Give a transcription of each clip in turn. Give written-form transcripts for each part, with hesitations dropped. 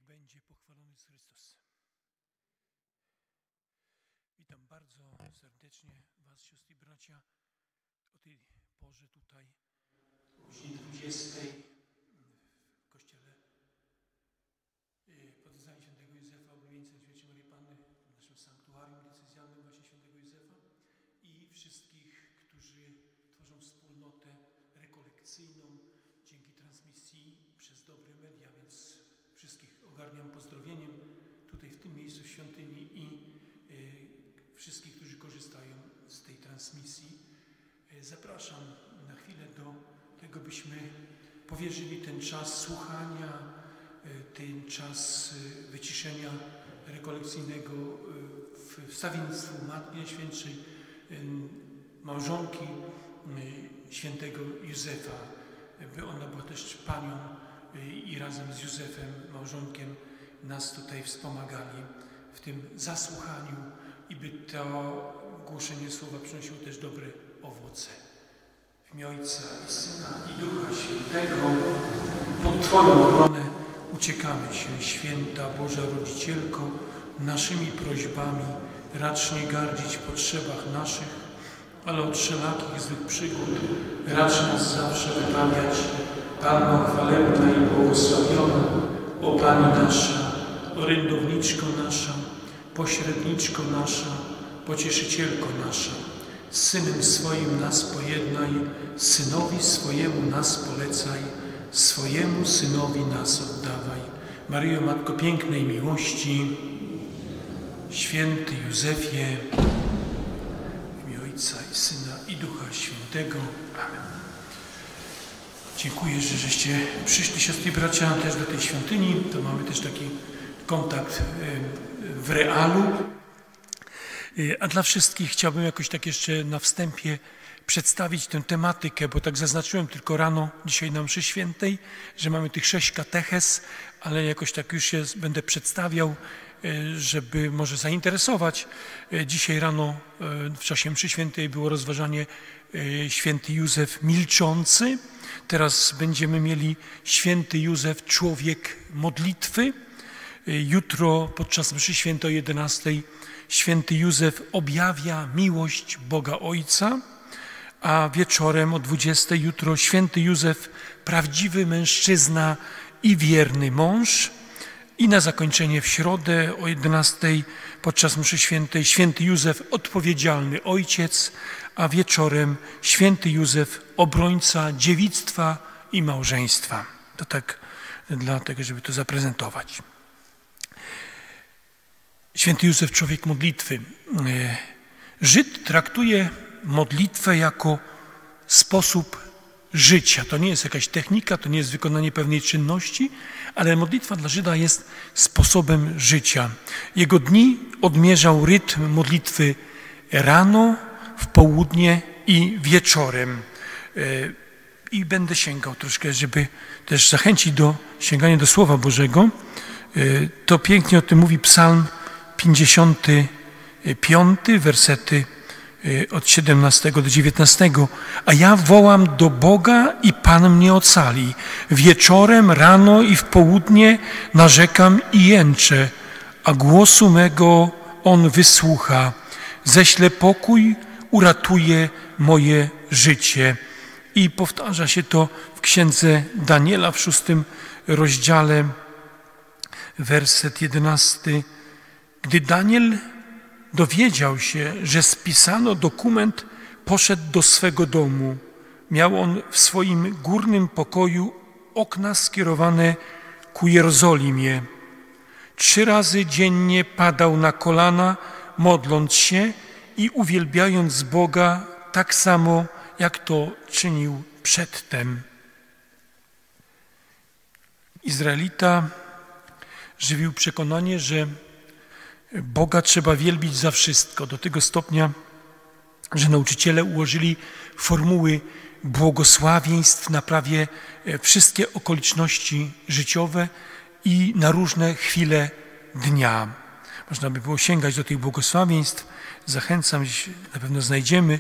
będzie pochwalony jest Chrystus. Witam bardzo serdecznie Was, siostry i bracia, o tej porze tutaj, o godzinie 20 w kościele pod wezwaniem świętego Józefa, oblubieńca Świętej Maryi Panny, w naszym sanktuarium diecezjalnym właśnie świętego Józefa i wszystkich, którzy tworzą wspólnotę rekolekcyjną dzięki transmisji przez dobre media, więc wszystkich ogarniam pozdrowieniem tutaj w tym miejscu w świątyni i wszystkich, którzy korzystają z tej transmisji. Zapraszam na chwilę do tego, byśmy powierzyli ten czas słuchania, ten czas wyciszenia rekolekcyjnego w wstawiennictwu Matki Najświętszej, małżonki świętego Józefa, by ona była też panią i razem z Józefem, małżonkiem, nas tutaj wspomagali w tym zasłuchaniu i by to głoszenie słowa przynosiło też dobre owoce. W imię Ojca i Syna i Ducha Świętego pod Twoją ochronę uciekamy się, Święta Boża Rodzicielko, naszymi prośbami racz nie gardzić w potrzebach naszych, ale od wszelakich złych przygód racz nas zawsze wybawiać. Panno chwalebna i błogosławiona, o Pani nasza, orędowniczko nasza, pośredniczko nasza, pocieszycielko nasza, z Synem swoim nas pojednaj, Synowi swojemu nas polecaj, swojemu Synowi nas oddawaj. Maryjo, Matko pięknej miłości, święty Józefie, w imię Ojca i Syna i Ducha Świętego. Amen. Dziękuję, że żeście przyszli, siostry i bracia, też do tej świątyni. To mamy też taki kontakt w realu. A dla wszystkich chciałbym jakoś tak jeszcze na wstępie przedstawić tę tematykę, bo tak zaznaczyłem tylko rano, dzisiaj na mszy świętej, że mamy tych 6 katechez, ale jakoś tak już się będę przedstawiał, żeby może zainteresować. Dzisiaj rano w czasie mszy świętej było rozważanie święty Józef milczący. Teraz będziemy mieli święty Józef, człowiek modlitwy. Jutro podczas mszy świętej o 11 święty Józef objawia miłość Boga Ojca, a wieczorem o 20 jutro święty Józef, prawdziwy mężczyzna i wierny mąż. I na zakończenie w środę o 11 podczas mszy świętej święty Józef, odpowiedzialny ojciec, a wieczorem święty Józef, obrońca dziewictwa i małżeństwa. To tak dlatego, żeby to zaprezentować. Święty Józef, człowiek modlitwy. Żyd traktuje modlitwę jako sposób życia. To nie jest jakaś technika, to nie jest wykonanie pewnej czynności, ale modlitwa dla Żyda jest sposobem życia. Jego dni odmierzał rytm modlitwy rano, w południe i wieczorem. I będę sięgał troszkę, żeby też zachęcić do sięgania do Słowa Bożego. To pięknie o tym mówi Psalm 55, wersety od 17 do 19. A ja wołam do Boga i Pan mnie ocali. Wieczorem, rano i w południe narzekam i jęczę, a głosu mego On wysłucha. Ześlę pokój, uratuje moje życie. I powtarza się to w księdze Daniela w 6 rozdziale, werset 11. Gdy Daniel dowiedział się, że spisano dokument, poszedł do swego domu. Miał on w swoim górnym pokoju okna skierowane ku Jerozolimie. 3 razy dziennie padał na kolana, modląc się i uwielbiając Boga tak samo, jak to czynił przedtem. Izraelita żywił przekonanie, że Boga trzeba wielbić za wszystko, do tego stopnia, że nauczyciele ułożyli formuły błogosławieństw na prawie wszystkie okoliczności życiowe i na różne chwile dnia. Można by było sięgać do tych błogosławieństw, zachęcam, na pewno znajdziemy.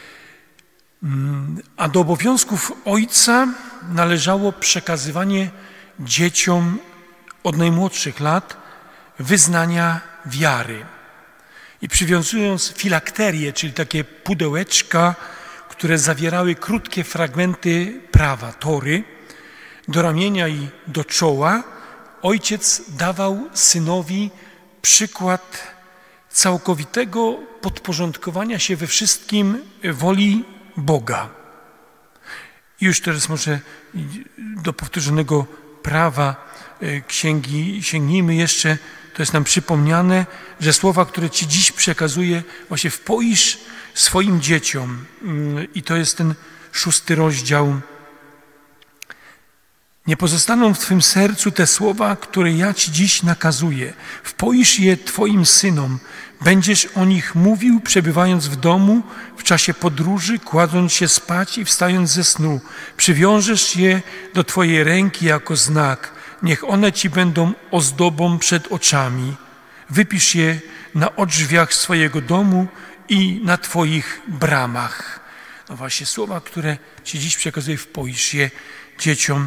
A do obowiązków ojca należało przekazywanie dzieciom od najmłodszych lat wyznania wiary. I przywiązując filakterię, czyli takie pudełeczka, które zawierały krótkie fragmenty prawa, Tory, do ramienia i do czoła, ojciec dawał synowi przykład całkowitego podporządkowania się we wszystkim woli Boga. I już teraz może do powtórzonego prawa księgi sięgnijmy jeszcze. To jest nam przypomniane, że słowa, które Ci dziś przekazuję, właśnie wpoisz swoim dzieciom. I to jest ten 6 rozdział. Nie pozostaną w Twym sercu te słowa, które ja Ci dziś nakazuję. Wpoisz je Twoim synom. Będziesz o nich mówił, przebywając w domu, w czasie podróży, kładąc się spać i wstając ze snu. Przywiążesz je do Twojej ręki jako znak. Niech one Ci będą ozdobą przed oczami. Wypisz je na odrzwiach swojego domu i na Twoich bramach. No właśnie słowa, które Ci dziś przekazuję, wpoisz je dzieciom.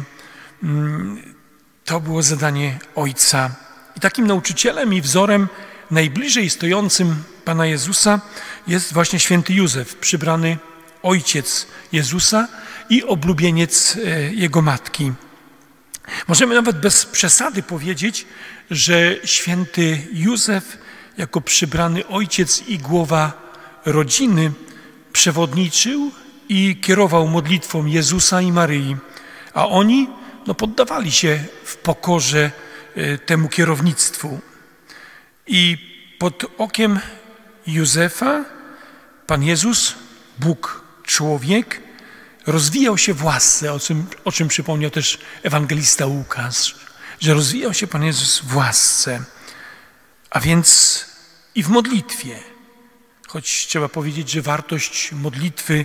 To było zadanie Ojca. I takim nauczycielem i wzorem najbliżej stojącym Pana Jezusa jest właśnie święty Józef, przybrany ojciec Jezusa i oblubieniec Jego matki. Możemy nawet bez przesady powiedzieć, że święty Józef jako przybrany ojciec i głowa rodziny przewodniczył i kierował modlitwą Jezusa i Maryi, a oni poddawali się w pokorze temu kierownictwu. I pod okiem Józefa Pan Jezus, Bóg człowiek, rozwijał się w łasce, o czym przypomniał też ewangelista Łukasz, że rozwijał się Pan Jezus w łasce, a więc i w modlitwie. Choć trzeba powiedzieć, że wartość modlitwy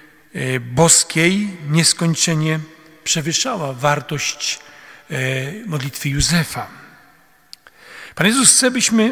boskiej nieskończenie przewyższała wartość modlitwy Józefa. Pan Jezus chce, byśmy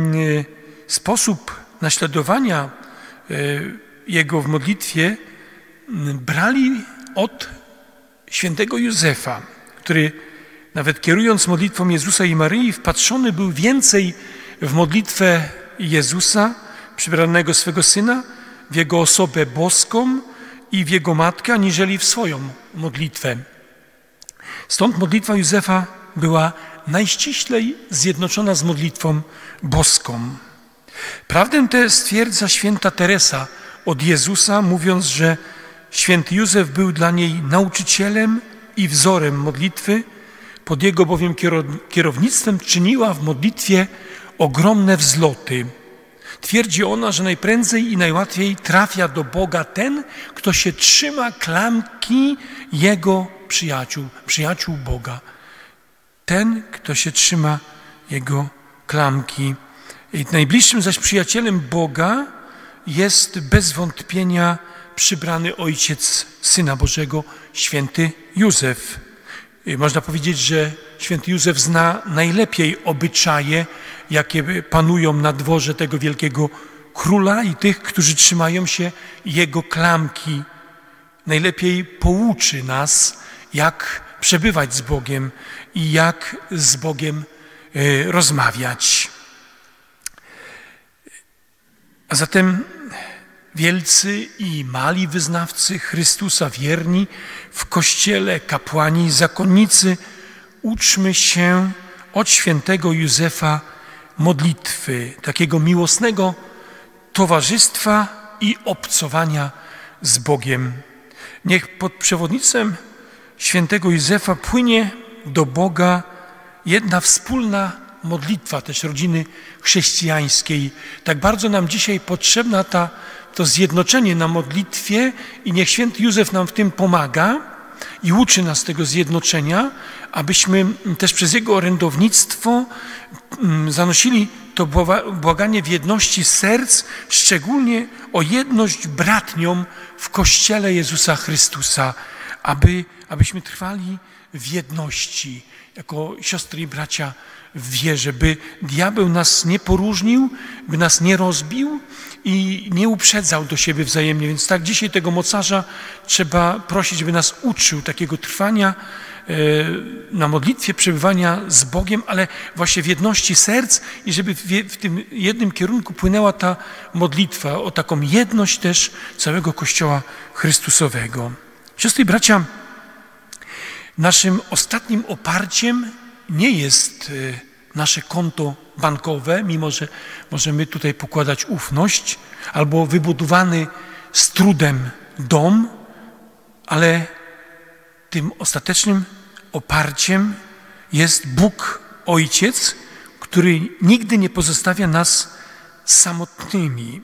sposób naśladowania Jego w modlitwie brali od świętego Józefa, który nawet kierując modlitwą Jezusa i Maryi wpatrzony był więcej w modlitwę Jezusa, przybranego swego Syna, w Jego osobę boską i w Jego matkę, aniżeli w swoją modlitwę. Stąd modlitwa Józefa była najściślej zjednoczona z modlitwą boską. Prawdę tę stwierdza święta Teresa od Jezusa, mówiąc, że święty Józef był dla niej nauczycielem i wzorem modlitwy, pod jego bowiem kierownictwem czyniła w modlitwie ogromne wzloty. Twierdzi ona, że najprędzej i najłatwiej trafia do Boga ten, kto się trzyma klamki Jego przyjaciół Boga. Ten, kto się trzyma Jego klamki. I najbliższym zaś przyjacielem Boga jest bez wątpienia przybrany ojciec Syna Bożego, święty Józef. I można powiedzieć, że święty Józef zna najlepiej obyczaje, jakie panują na dworze tego wielkiego króla i tych, którzy trzymają się jego klamki. Najlepiej pouczy nas, jak przebywać z Bogiem i jak z Bogiem rozmawiać. A zatem wielcy i mali wyznawcy Chrystusa, wierni w Kościele, kapłani, zakonnicy, uczmy się od świętego Józefa modlitwy, takiego miłosnego towarzystwa i obcowania z Bogiem. Niech pod przewodnictwem świętego Józefa płynie do Boga jedna wspólna modlitwa też rodziny chrześcijańskiej. Tak bardzo nam dzisiaj potrzebna to zjednoczenie na modlitwie i niech święty Józef nam w tym pomaga i uczy nas tego zjednoczenia, abyśmy też przez jego orędownictwo zanosili to błaganie w jedności serc, szczególnie o jedność bratnią w Kościele Jezusa Chrystusa, abyśmy trwali w jedności jako siostry i bracia w wierze, by diabeł nas nie poróżnił, by nas nie rozbił i nie uprzedzał do siebie wzajemnie. Więc tak dzisiaj tego mocarza trzeba prosić, by nas uczył takiego trwania na modlitwie przebywania z Bogiem, ale właśnie w jedności serc i żeby w tym jednym kierunku płynęła ta modlitwa, o taką jedność też całego Kościoła Chrystusowego. Siostry i bracia, naszym ostatnim oparciem nie jest nasze konto bankowe, mimo że możemy tutaj pokładać ufność, albo wybudowany z trudem dom, ale tym ostatecznym oparciem jest Bóg Ojciec, który nigdy nie pozostawia nas samotnymi.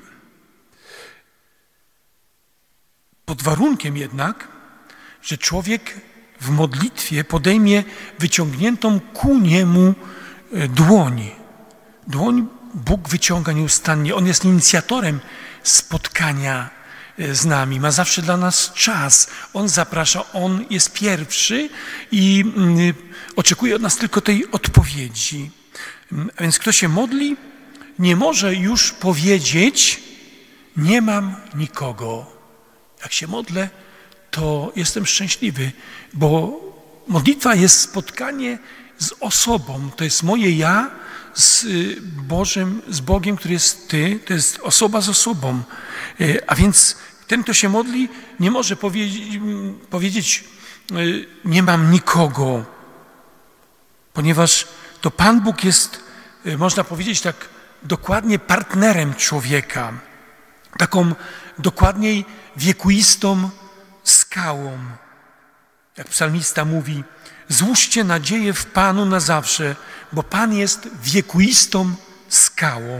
Pod warunkiem jednak, że człowiek w modlitwie podejmie wyciągniętą ku niemu dłoń. Dłoń Bóg wyciąga nieustannie. On jest inicjatorem spotkania z nami. Ma zawsze dla nas czas. On zaprasza, On jest pierwszy i oczekuje od nas tylko tej odpowiedzi. A więc kto się modli, nie może już powiedzieć: nie mam nikogo. Jak się modlę, to jestem szczęśliwy, bo modlitwa jest spotkanie z osobą. To jest moje ja z Bogiem, który jest Ty. To jest osoba z osobą. A więc ten, kto się modli, nie może powiedzieć: nie mam nikogo, ponieważ to Pan Bóg jest, można powiedzieć tak, dokładnie partnerem człowieka, taką dokładniej wiekuistą skałą. Jak psalmista mówi: złóżcie nadzieję w Panu na zawsze, bo Pan jest wiekuistą skałą.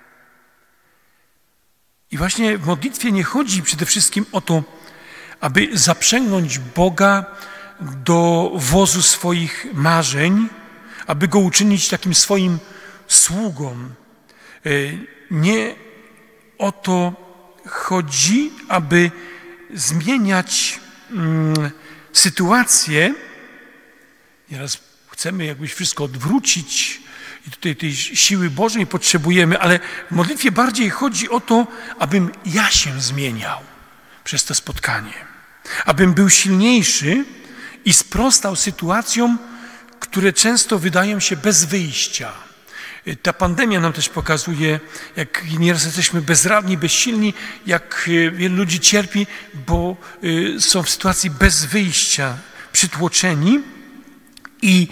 I właśnie w modlitwie nie chodzi przede wszystkim o to, aby zaprzęgnąć Boga do wozu swoich marzeń, aby Go uczynić takim swoim sługą. Nie o to chodzi, aby zmieniać sytuację. Nieraz chcemy jakbyś wszystko odwrócić i tutaj tej siły Bożej potrzebujemy, ale w modlitwie bardziej chodzi o to, abym ja się zmieniał przez to spotkanie. Abym był silniejszy i sprostał sytuacjom, które często wydają się bez wyjścia. Ta pandemia nam też pokazuje, jak nieraz jesteśmy bezradni, bezsilni, jak wielu ludzi cierpi, bo są w sytuacji bez wyjścia, przytłoczeni i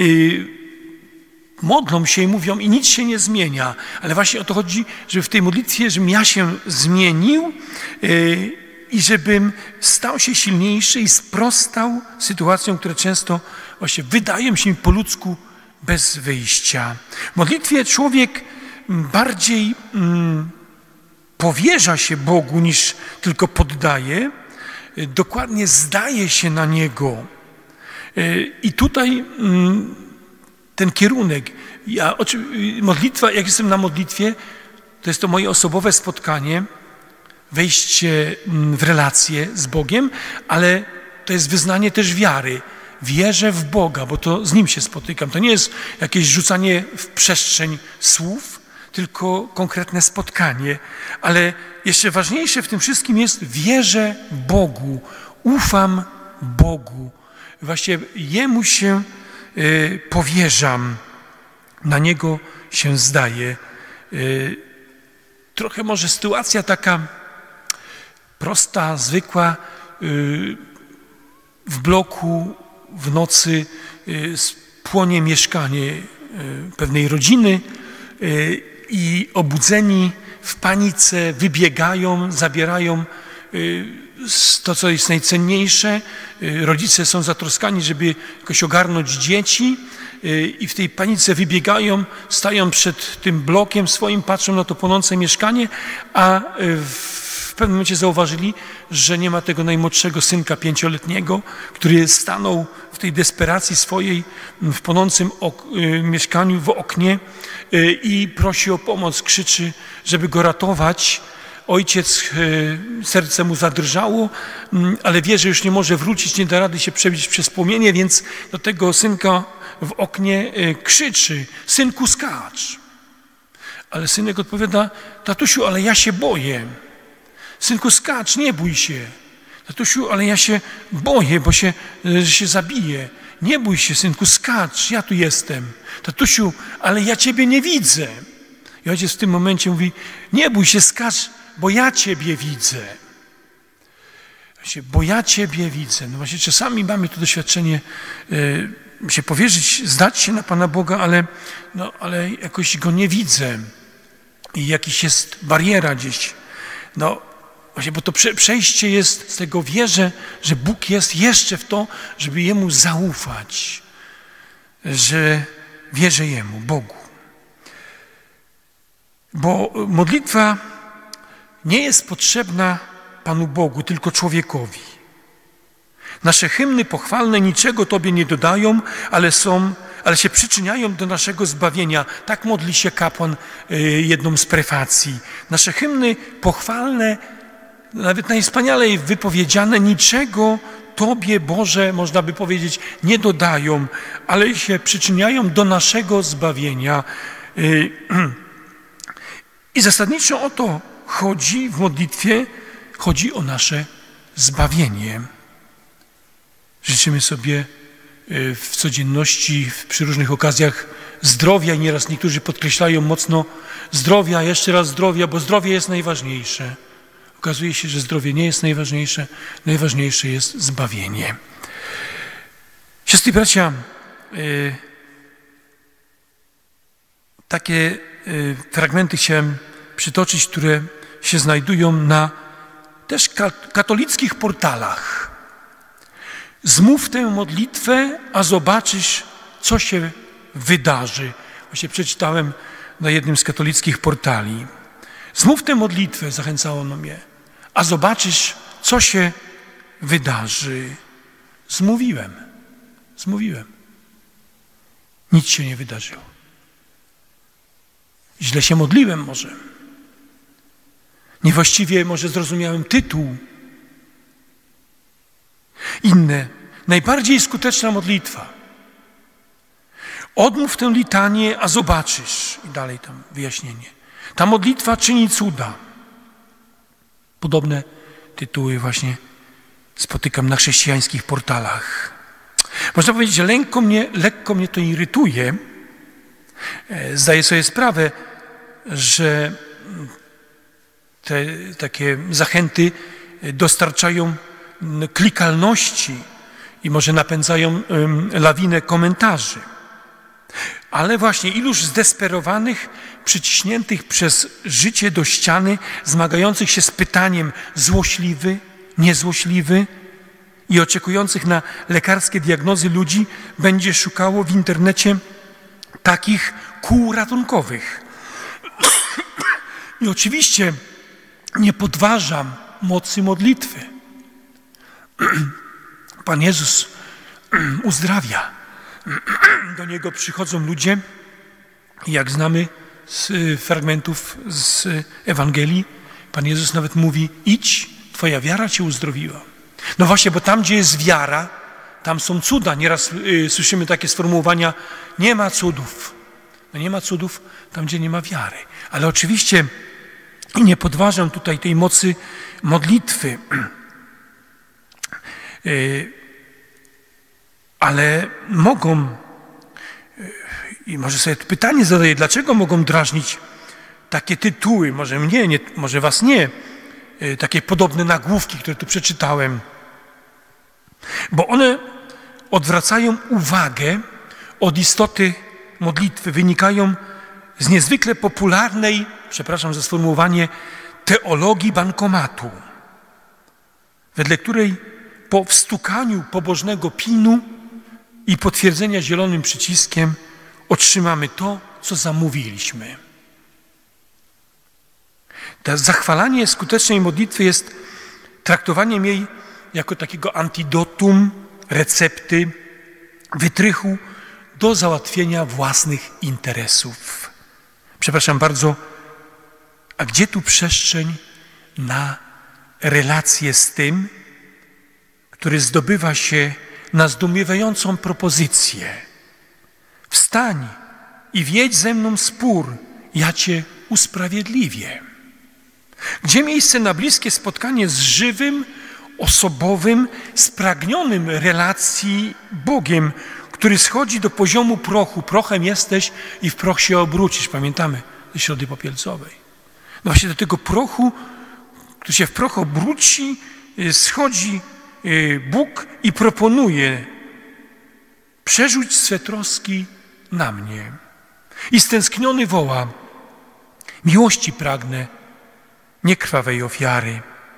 modlą się i mówią i nic się nie zmienia. Ale właśnie o to chodzi, żeby w tej modlitwie, żebym ja się zmienił i żebym stał się silniejszy i sprostał sytuacjom, które często właśnie wydają się po ludzku bez wyjścia. W modlitwie człowiek bardziej powierza się Bogu niż tylko poddaje, dokładnie zdaje się na Niego. I tutaj ten kierunek, modlitwa, jak jestem na modlitwie, to jest to moje osobowe spotkanie, wejście w relację z Bogiem, ale to jest wyznanie też wiary. Wierzę w Boga, bo to z Nim się spotykam. To nie jest jakieś rzucanie w przestrzeń słów, tylko konkretne spotkanie. Ale jeszcze ważniejsze w tym wszystkim jest: wierzę Bogu, ufam Bogu. Właśnie Jemu się powierzam, na Niego się zdaję. Trochę może sytuacja taka prosta, zwykła, w bloku w nocy płonie mieszkanie pewnej rodziny i obudzeni w panice wybiegają, zabierają to, co jest najcenniejsze. Rodzice są zatroskani, żeby jakoś ogarnąć dzieci i w tej panice wybiegają, stają przed tym blokiem swoim, patrzą na to płonące mieszkanie, a w pewnym momencie zauważyli, że nie ma tego najmłodszego synka 5-letniego, który stanął w tej desperacji swojej w płonącym mieszkaniu w oknie i prosi o pomoc, krzyczy, żeby go ratować. Ojciec, serce mu zadrżało, ale wie, że już nie może wrócić, nie da rady się przebić przez płomienie, więc do tego synka w oknie krzyczy: synku, skacz. Ale synek odpowiada: tatusiu, ale ja się boję. Synku, skacz, nie bój się. Tatusiu, ale ja się boję, że się zabiję. nie bój się, synku, skacz, ja tu jestem. Tatusiu, ale ja ciebie nie widzę. I ojciec w tym momencie mówi, nie bój się, skacz, bo ja ciebie widzę. Bo ja ciebie widzę. No właśnie czasami mamy to doświadczenie, się powierzyć, zdać się na Pana Boga, ale jakoś Go nie widzę. I jakiś jest bariera gdzieś. No właśnie, bo to przejście jest z tego, wierzę, że Bóg jest jeszcze w to, żeby Jemu zaufać. Że wierzę Jemu, Bogu. Bo modlitwa nie jest potrzebna Panu Bogu, tylko człowiekowi. Nasze hymny pochwalne niczego Tobie nie dodają, ale się przyczyniają do naszego zbawienia. Tak modli się kapłan jedną z prefacji. Nasze hymny pochwalne, nawet najwspanialej wypowiedziane, niczego Tobie, Boże, można by powiedzieć, nie dodają, ale się przyczyniają do naszego zbawienia. I zasadniczo o to chodzi w modlitwie, chodzi o nasze zbawienie. Życzymy sobie w codzienności, przy różnych okazjach zdrowia i nieraz niektórzy podkreślają mocno zdrowia, jeszcze raz zdrowia, bo zdrowie jest najważniejsze. Okazuje się, że zdrowie nie jest najważniejsze, najważniejsze jest zbawienie. Siostry i bracia, takie fragmenty chciałem przytoczyć, które się znajdują na też katolickich portalach. Zmów tę modlitwę, a zobaczysz, co się wydarzy. Właśnie przeczytałem na jednym z katolickich portali. Zmów tę modlitwę, zachęcało mnie, a zobaczysz, co się wydarzy. Zmówiłem. Nic się nie wydarzyło. Źle się modliłem może. Niewłaściwie może zrozumiałem tytuł. Inne, najbardziej skuteczna modlitwa. Odmów tę litanię, a zobaczysz. I dalej tam wyjaśnienie. Ta modlitwa czyni cuda. Podobne tytuły właśnie spotykam na chrześcijańskich portalach. Można powiedzieć, że lekko mnie to irytuje. Zdaję sobie sprawę, że te takie zachęty dostarczają klikalności i może napędzają lawinę komentarzy. Ale właśnie iluż zdesperowanych, przyciśniętych przez życie do ściany, zmagających się z pytaniem złośliwy, niezłośliwy i oczekujących na lekarskie diagnozy ludzi będzie szukało w internecie takich kół ratunkowych. I oczywiście nie podważam mocy modlitwy. Pan Jezus uzdrawia. Do Niego przychodzą ludzie, jak znamy z fragmentów z Ewangelii, Pan Jezus nawet mówi, idź, Twoja wiara Cię uzdrowiła. No właśnie, bo tam, gdzie jest wiara, tam są cuda. Nieraz słyszymy takie sformułowania, nie ma cudów. No nie ma cudów tam, gdzie nie ma wiary. Ale oczywiście nie podważam tutaj tej mocy modlitwy. Ale mogą, i może sobie pytanie zadaję, dlaczego mogą drażnić takie tytuły, może mnie, może was nie, takie podobne nagłówki, które tu przeczytałem, bo one odwracają uwagę od istoty modlitwy, wynikają z niezwykle popularnej, przepraszam za sformułowanie, teologii bankomatu, wedle której po wstukaniu pobożnego pinu i potwierdzenia zielonym przyciskiem otrzymamy to, co zamówiliśmy. To zachwalanie skutecznej modlitwy jest traktowaniem jej jako takiego antidotum, recepty, wytrychu do załatwienia własnych interesów. Przepraszam bardzo, a gdzie tu przestrzeń na relację z tym, który zdobywa się na zdumiewającą propozycję? Wstań i wiedź ze mną spór, ja Cię usprawiedliwię. Gdzie miejsce na bliskie spotkanie z żywym, osobowym, spragnionym relacji Bogiem, który schodzi do poziomu prochu. Prochem jesteś i w proch się obrócisz. Pamiętamy ze Środy Popielcowej. No właśnie do tego prochu, który się w proch obróci, schodzi Bóg i proponuje: przerzuć swe troski na mnie. I stęskniony woła: miłości pragnę, nie krwawej ofiary.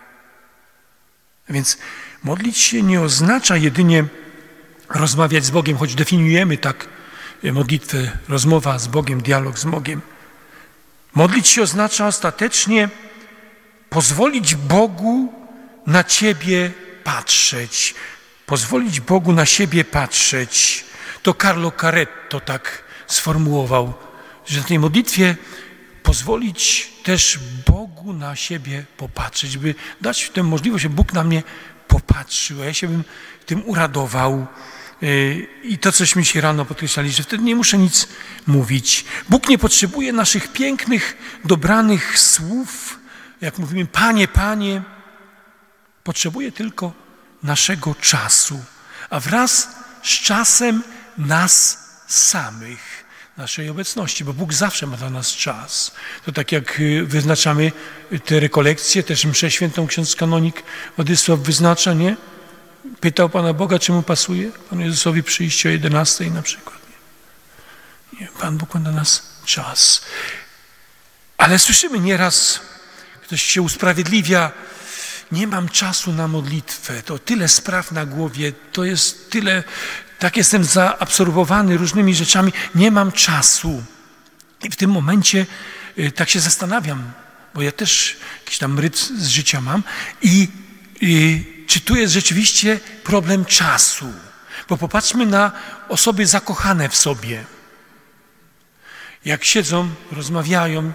A więc modlić się nie oznacza jedynie rozmawiać z Bogiem, choć definiujemy tak modlitwę, rozmowa z Bogiem, dialog z Bogiem. Modlić się oznacza ostatecznie pozwolić Bogu na ciebie patrzeć. Pozwolić Bogu na siebie patrzeć. To Carlo Caretto tak sformułował, że w tej modlitwie pozwolić też Bogu na siebie popatrzeć, by dać tę możliwość, żeby Bóg na mnie popatrzył, a ja się bym tym uradował. I to, cośmy się rano podkreślali, że wtedy nie muszę nic mówić. Bóg nie potrzebuje naszych pięknych, dobranych słów, jak mówimy Panie, Panie. Potrzebuje tylko naszego czasu, a wraz z czasem nas samych, naszej obecności, bo Bóg zawsze ma dla nas czas. To tak jak wyznaczamy te rekolekcje, też mszę świętą ksiądz kanonik Władysław wyznacza, nie? Pytał Pana Boga, czy mu pasuje Panu Jezusowi przyjście o 11 na przykład. Nie, Pan Bóg ma dla nas czas. Ale słyszymy nieraz, ktoś się usprawiedliwia: nie mam czasu na modlitwę, to tyle spraw na głowie, to jest tyle, tak jestem zaabsorbowany różnymi rzeczami, nie mam czasu. I w tym momencie tak się zastanawiam, bo ja też jakiś tam rytm z życia mam i czy tu jest rzeczywiście problem czasu? Bo popatrzmy na osoby zakochane w sobie. Jak siedzą, rozmawiają,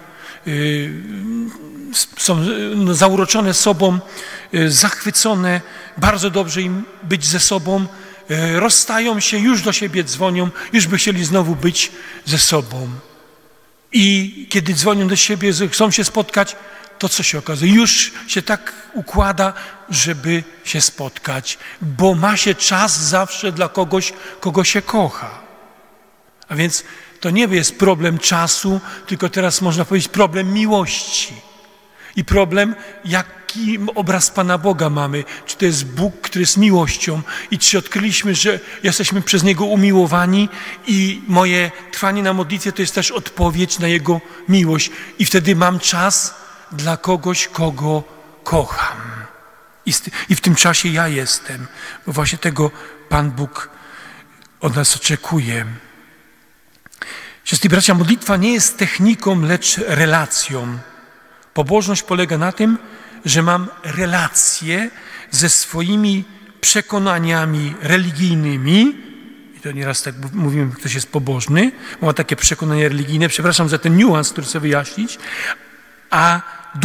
są zauroczone sobą, zachwycone, bardzo dobrze im być ze sobą, rozstają się, już do siebie dzwonią, już by chcieli znowu być ze sobą. I kiedy dzwonią do siebie, chcą się spotkać, to co się okazuje? Już się tak układa, żeby się spotkać, bo ma się czas zawsze dla kogoś, kogo się kocha. A więc to nie jest problem czasu, tylko teraz można powiedzieć problem miłości. I problem, jaki obraz Pana Boga mamy. Czy to jest Bóg, który jest miłością i czy odkryliśmy, że jesteśmy przez Niego umiłowani i moje trwanie na modlitwie to jest też odpowiedź na Jego miłość. I wtedy mam czas dla kogoś, kogo kocham. I w tym czasie ja jestem, bo właśnie tego Pan Bóg od nas oczekuje. Siostry i bracia, modlitwa nie jest techniką, lecz relacją. Pobożność polega na tym, że mam relację ze swoimi przekonaniami religijnymi. I to nieraz tak mówimy, ktoś jest pobożny, bo ma takie przekonania religijne. Przepraszam za ten niuans, który chcę wyjaśnić. A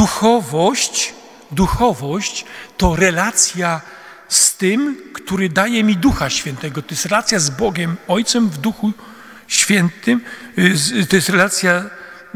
duchowość to relacja z tym, który daje mi Ducha Świętego. To jest relacja z Bogiem, Ojcem w Duchu Świętym. To jest relacja,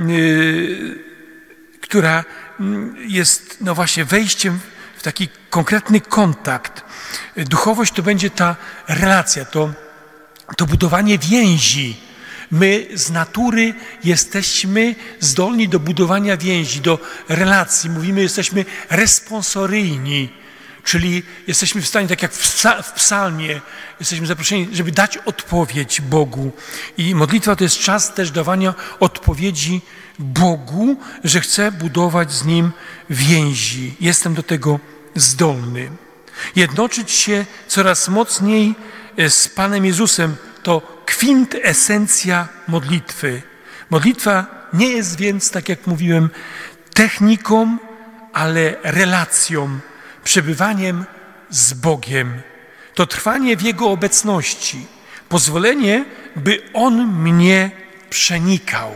która jest no właśnie wejściem w taki konkretny kontakt. Duchowość to będzie ta relacja, to budowanie więzi. My z natury jesteśmy zdolni do budowania więzi, do relacji. Mówimy, jesteśmy responsoryjni, czyli jesteśmy w stanie, tak jak w psalmie, jesteśmy zaproszeni, żeby dać odpowiedź Bogu. I modlitwa to jest czas też dawania odpowiedzi Bogu, że chcę budować z Nim więzi. Jestem do tego zdolny. Jednoczyć się coraz mocniej z Panem Jezusem to kwintesencja modlitwy. Modlitwa nie jest więc, tak jak mówiłem, techniką, ale relacją, przebywaniem z Bogiem. To trwanie w Jego obecności, pozwolenie, by On mnie przenikał.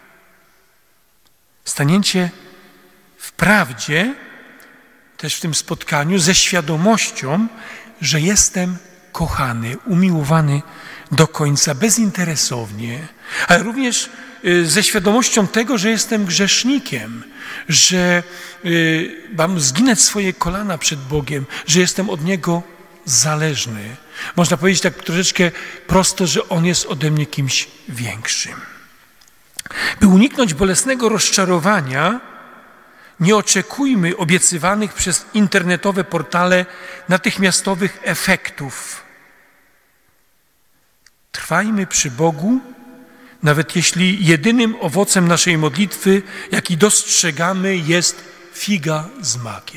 Stanięcie w prawdzie, też w tym spotkaniu, ze świadomością, że jestem kochany, umiłowany do końca, bezinteresownie, ale również ze świadomością tego, że jestem grzesznikiem, że mam zginać swoje kolana przed Bogiem, że jestem od Niego zależny. Można powiedzieć tak troszeczkę prosto, że On jest ode mnie kimś większym. By uniknąć bolesnego rozczarowania, nie oczekujmy obiecywanych przez internetowe portale natychmiastowych efektów. Trwajmy przy Bogu, nawet jeśli jedynym owocem naszej modlitwy, jaki dostrzegamy, jest figa z makiem.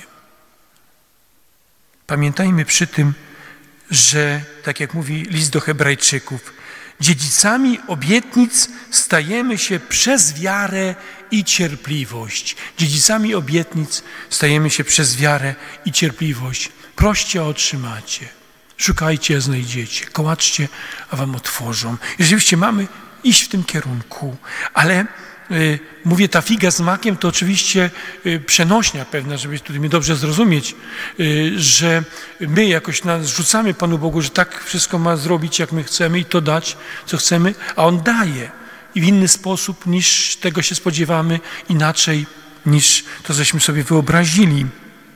Pamiętajmy przy tym, że, tak jak mówi list do Hebrajczyków, dziedzicami obietnic stajemy się przez wiarę i cierpliwość. Dziedzicami obietnic stajemy się przez wiarę i cierpliwość. Proście, a otrzymacie. Szukajcie, a znajdziecie. Kołaczcie, a wam otworzą. I rzeczywiście mamy iść w tym kierunku, ale mówię, ta figa z makiem to oczywiście przenośnia pewna, żeby tutaj mnie dobrze zrozumieć, że my jakoś zrzucamy Panu Bogu, że tak wszystko ma zrobić, jak my chcemy i to dać, co chcemy, a On daje i w inny sposób niż tego się spodziewamy, inaczej niż to, żeśmy sobie wyobrazili.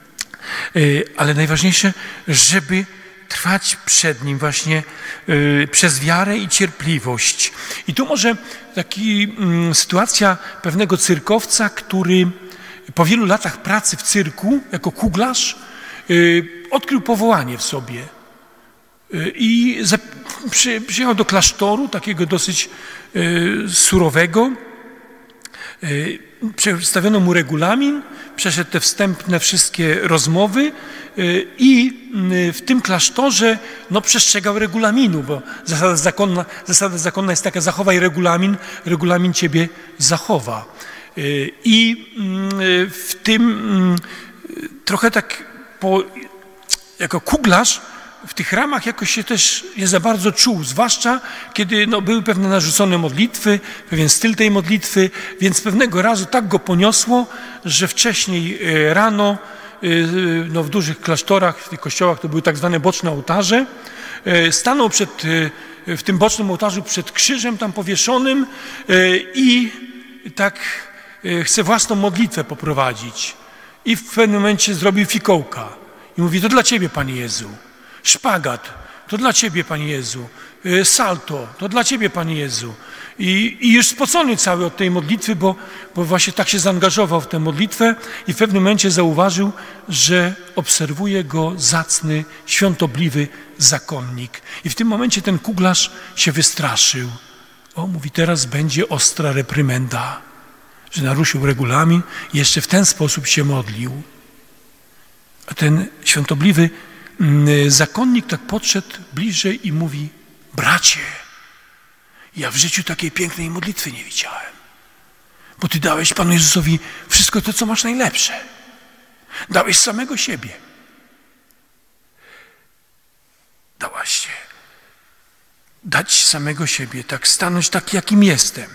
Ale najważniejsze, żeby trwać przed Nim właśnie przez wiarę i cierpliwość. I tu może taka sytuacja pewnego cyrkowca, który po wielu latach pracy w cyrku jako kuglarz odkrył powołanie w sobie. I przyjechał do klasztoru, takiego dosyć surowego. Przedstawiono mu regulamin, przeszedł te wstępne wszystkie rozmowy i w tym klasztorze przestrzegał regulaminu, bo zasada zakonna jest taka: zachowaj regulamin, regulamin ciebie zachowa. I w tym trochę tak jako kuglarz w tych ramach jakoś się też nie za bardzo czuł, zwłaszcza kiedy były pewne narzucone modlitwy, pewien styl tej modlitwy, więc pewnego razu tak go poniosło, że wcześniej rano w dużych klasztorach, w tych kościołach to były tak zwane boczne ołtarze, stanął w tym bocznym ołtarzu przed krzyżem tam powieszonym i tak chce własną modlitwę poprowadzić. I w pewnym momencie zrobił fikołka i mówi: to dla Ciebie, Panie Jezu. Szpagat, to dla Ciebie, Panie Jezu. Salto, to dla Ciebie, Panie Jezu. I już spocony cały od tej modlitwy, bo właśnie tak się zaangażował w tę modlitwę i w pewnym momencie zauważył, że obserwuje go zacny, świątobliwy zakonnik. I w tym momencie ten kuglarz się wystraszył. Mówi, teraz będzie ostra reprymenda, że naruszył regulamin i jeszcze w ten sposób się modlił. A ten świątobliwy zakonnik tak podszedł bliżej i mówi: bracie, ja w życiu takiej pięknej modlitwy nie widziałem, bo Ty dałeś Panu Jezusowi wszystko to, co masz najlepsze. Dałeś samego siebie. Dałaś się. Dać samego siebie, tak stanąć taki, jakim jestem.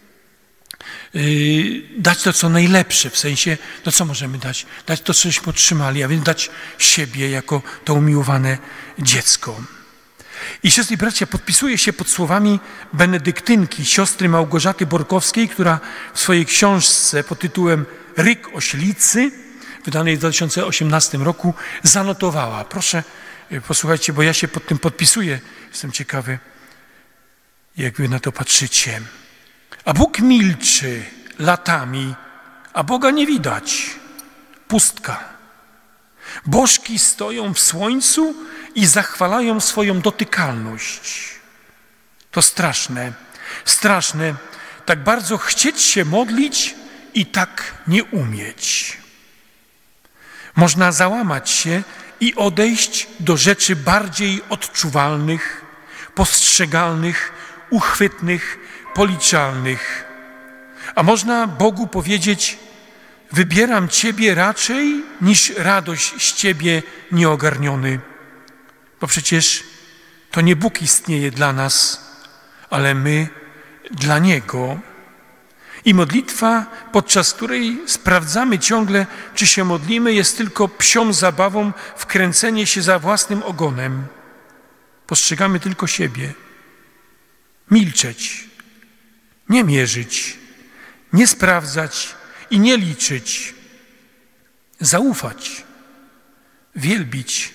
Dać to, co najlepsze, w sensie, to co możemy dać? Dać to, cośmy otrzymali, a więc dać siebie jako to umiłowane dziecko. I siostry i bracia, podpisuję się pod słowami benedyktynki, siostry Małgorzaty Borkowskiej, która w swojej książce pod tytułem Ryk Oślicy, wydanej w 2018 roku, zanotowała. Proszę, posłuchajcie, bo ja się pod tym podpisuję. Jestem ciekawy, jak wy na to patrzycie. A Bóg milczy latami, a Boga nie widać. Pustka. Bożki stoją w słońcu i zachwalają swoją dotykalność. To straszne, straszne. Tak bardzo chcieć się modlić i tak nie umieć. Można załamać się i odejść do rzeczy bardziej odczuwalnych, postrzegalnych, uchwytnych, policzalnych. A można Bogu powiedzieć: wybieram Ciebie raczej niż radość z Ciebie nieogarniony. Bo przecież to nie Bóg istnieje dla nas, ale my dla Niego. I modlitwa, podczas której sprawdzamy ciągle, czy się modlimy, jest tylko psią zabawą w kręcenie się za własnym ogonem. Postrzegamy tylko siebie. Milczeć. Nie mierzyć, nie sprawdzać i nie liczyć. Zaufać, wielbić.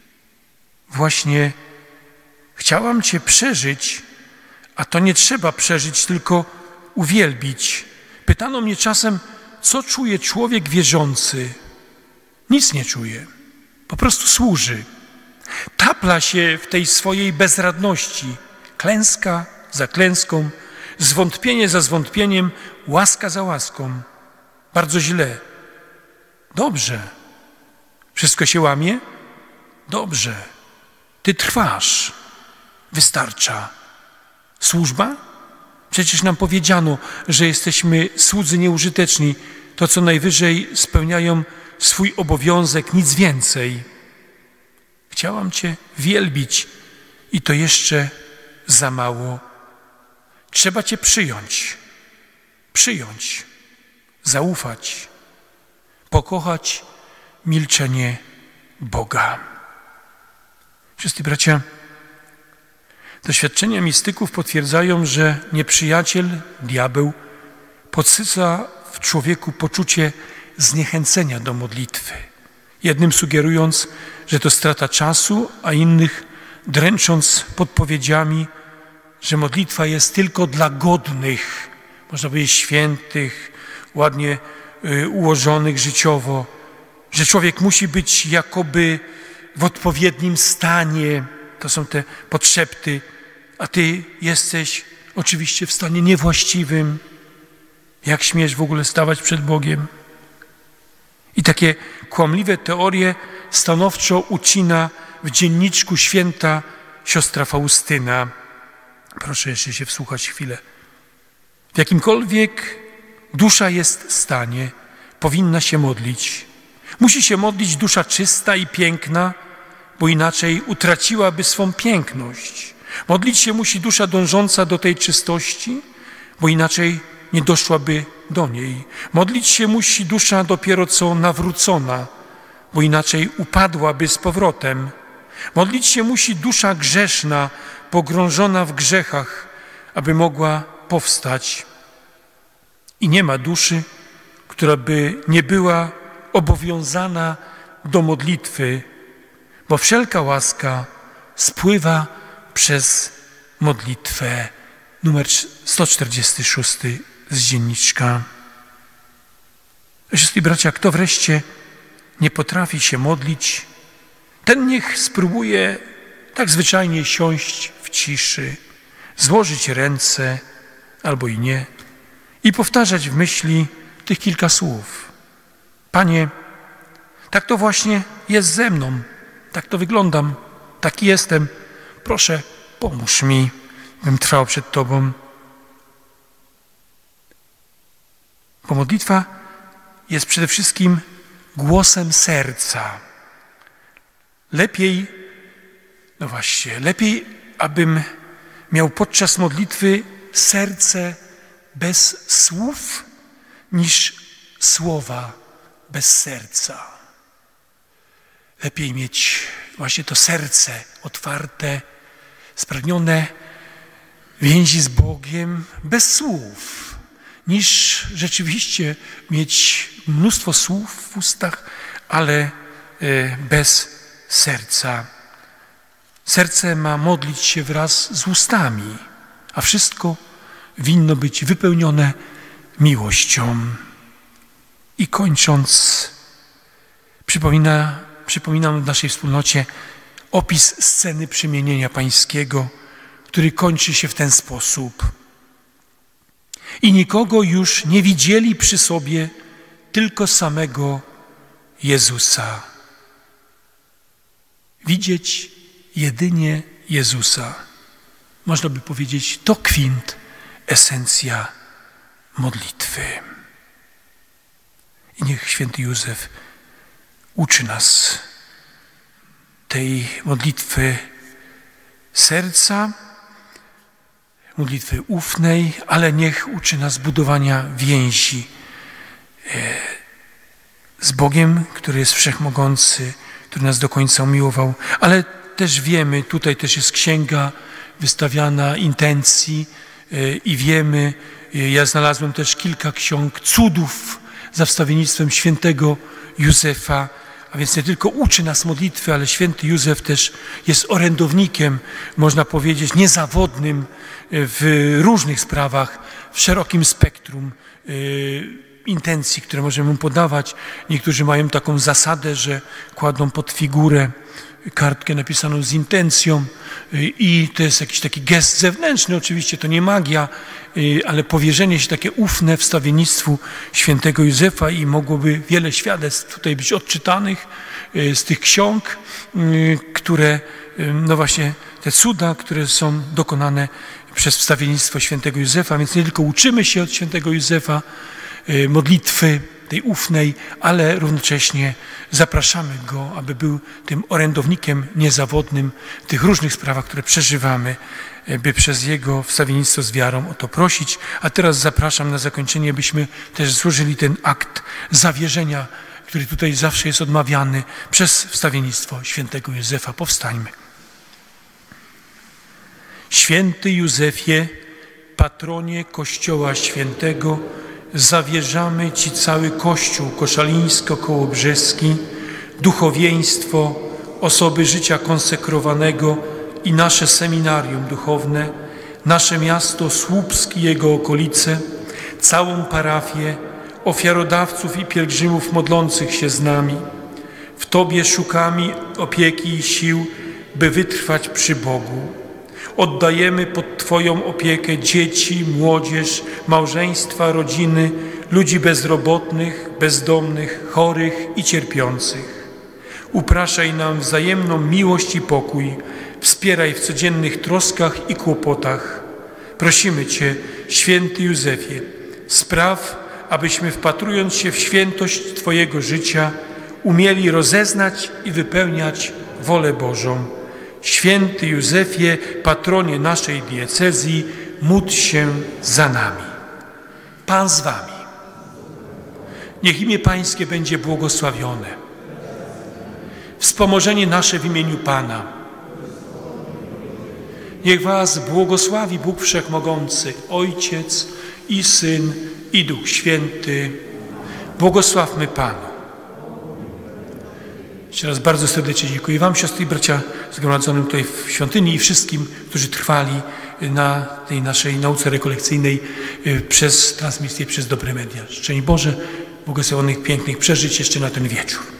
Właśnie chciałam Cię przeżyć, a to nie trzeba przeżyć, tylko uwielbić. Pytano mnie czasem, co czuje człowiek wierzący. Nic nie czuje, po prostu służy. Tapla się w tej swojej bezradności. Klęska za klęską, zwątpienie za zwątpieniem, łaska za łaską. Bardzo źle. Dobrze. Wszystko się łamie? Dobrze. Ty trwasz. Wystarcza. Służba? Przecież nam powiedziano, że jesteśmy słudzy nieużyteczni. To co najwyżej spełniają swój obowiązek, nic więcej. Chciałam Cię wielbić i to jeszcze za mało. Trzeba Cię przyjąć, zaufać, pokochać milczenie Boga. Siostry i bracia, doświadczenia mistyków potwierdzają, że nieprzyjaciel, diabeł, podsyca w człowieku poczucie zniechęcenia do modlitwy. Jednym sugerując, że to strata czasu, a innych dręcząc podpowiedziami, że modlitwa jest tylko dla godnych, można powiedzieć świętych, ładnie ułożonych życiowo, że człowiek musi być jakoby w odpowiednim stanie. To są te podszepty, a ty jesteś oczywiście w stanie niewłaściwym. Jak śmiesz w ogóle stawać przed Bogiem? I takie kłamliwe teorie stanowczo ucina w dzienniczku święta siostra Faustyna. Proszę jeszcze się wsłuchać chwilę. W jakimkolwiek dusza jest stanie, powinna się modlić. Musi się modlić dusza czysta i piękna, bo inaczej utraciłaby swą piękność. Modlić się musi dusza dążąca do tej czystości, bo inaczej nie doszłaby do niej. Modlić się musi dusza dopiero co nawrócona, bo inaczej upadłaby z powrotem. Modlić się musi dusza grzeszna, pogrążona w grzechach, aby mogła powstać. I nie ma duszy, która by nie była obowiązana do modlitwy, bo wszelka łaska spływa przez modlitwę. Numer 146 z dzienniczka. Siostry i bracia, kto wreszcie nie potrafi się modlić, ten niech spróbuje tak zwyczajnie siąść w ciszy, złożyć ręce albo i nie i powtarzać w myśli tych kilka słów. Panie, tak to właśnie jest ze mną, tak to wyglądam, taki jestem. Proszę, pomóż mi, bym trwał przed Tobą. Bo modlitwa jest przede wszystkim głosem serca. Lepiej, no właśnie, lepiej, abym miał podczas modlitwy serce bez słów, niż słowa bez serca. Lepiej mieć właśnie to serce otwarte, spragnione więzi z Bogiem bez słów, niż rzeczywiście mieć mnóstwo słów w ustach, ale bez serca. Serce ma modlić się wraz z ustami, a wszystko winno być wypełnione miłością. I kończąc, przypominam w naszej wspólnocie opis sceny przemienienia pańskiego, który kończy się w ten sposób. I nikogo już nie widzieli przy sobie, tylko samego Jezusa. Widzieć jedynie Jezusa. Można by powiedzieć, to kwintesencja modlitwy. I niech święty Józef uczy nas tej modlitwy serca, modlitwy ufnej, ale niech uczy nas budowania więzi z Bogiem, który jest wszechmogący, który nas do końca umiłował. Ale też wiemy, tutaj też jest księga wystawiana intencji, i wiemy, ja znalazłem też kilka ksiąg cudów za wstawiennictwem świętego Józefa, a więc nie tylko uczy nas modlitwy, ale święty Józef też jest orędownikiem, można powiedzieć, niezawodnym w różnych sprawach, w szerokim spektrum intencji, które możemy mu podawać. Niektórzy mają taką zasadę, że kładą pod figurę kartkę napisaną z intencją i to jest jakiś taki gest zewnętrzny, oczywiście to nie magia, ale powierzenie się takie ufne wstawiennictwu świętego Józefa i mogłoby wiele świadectw tutaj być odczytanych z tych ksiąg, które, no właśnie te cuda, które są dokonane przez wstawiennictwo świętego Józefa, więc nie tylko uczymy się od świętego Józefa modlitwy tej ufnej, ale równocześnie zapraszamy go, aby był tym orędownikiem niezawodnym w tych różnych sprawach, które przeżywamy, by przez jego wstawiennictwo z wiarą o to prosić. A teraz zapraszam na zakończenie, byśmy też złożyli ten akt zawierzenia, który tutaj zawsze jest odmawiany przez wstawiennictwo świętego Józefa. Powstańmy. Święty Józefie, patronie Kościoła Świętego, zawierzamy Ci cały Kościół koszalińsko-kołobrzeski, duchowieństwo, osoby życia konsekrowanego i nasze seminarium duchowne, nasze miasto Słupsk i jego okolice, całą parafię, ofiarodawców i pielgrzymów modlących się z nami. W Tobie szukamy opieki i sił, by wytrwać przy Bogu. Oddajemy pod Twoją opiekę dzieci, młodzież, małżeństwa, rodziny, ludzi bezrobotnych, bezdomnych, chorych i cierpiących. Upraszaj nam wzajemną miłość i pokój, wspieraj w codziennych troskach i kłopotach. Prosimy Cię, święty Józefie, spraw, abyśmy wpatrując się w świętość Twojego życia, umieli rozeznać i wypełniać wolę Bożą. Święty Józefie, patronie naszej diecezji, módl się za nami. Pan z Wami. Niech imię Pańskie będzie błogosławione. Wspomożenie nasze w imieniu Pana. Niech Was błogosławi Bóg Wszechmogący, Ojciec i Syn i Duch Święty. Błogosławmy Panu. Jeszcze raz bardzo serdecznie dziękuję Wam, siostry i bracia zgromadzonym tutaj w świątyni i wszystkim, którzy trwali na tej naszej nauce rekolekcyjnej przez transmisję, przez dobre media. Szczęść Boże, błogosławionych, pięknych przeżyć jeszcze na ten wieczór.